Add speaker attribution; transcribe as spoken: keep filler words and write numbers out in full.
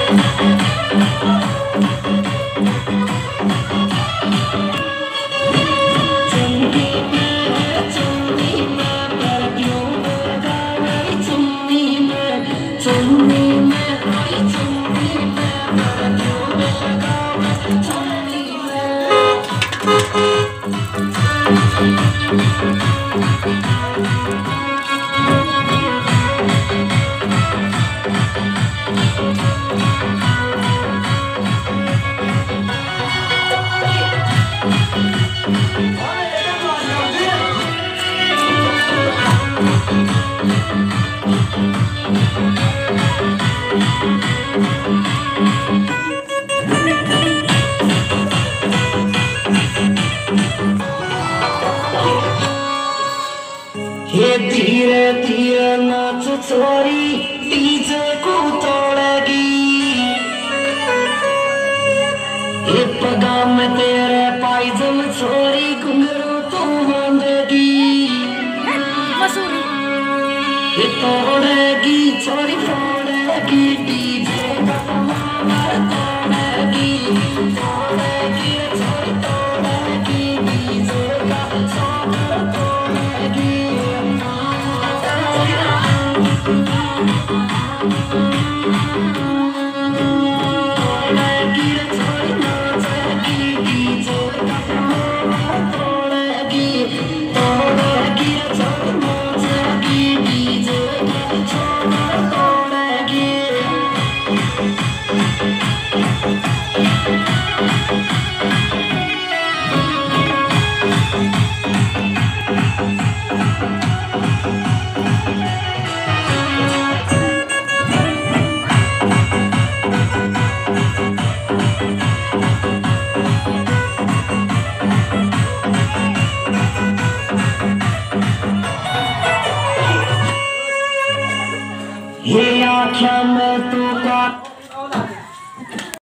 Speaker 1: ये धीरे धीरे नाच छोरी डीजे को तोड़ेगी। ये पगा में तेरे पायजम छोरी घुंघरू तू बांधेगी। ये तोड़ेगी छोरी फोड़ेगी डीजे का कमाल तोड़ेगी तोड़ेगी छोरी तोड़ेगी डीजे का कमाल तोड़ेगी। ये आँखें में तू का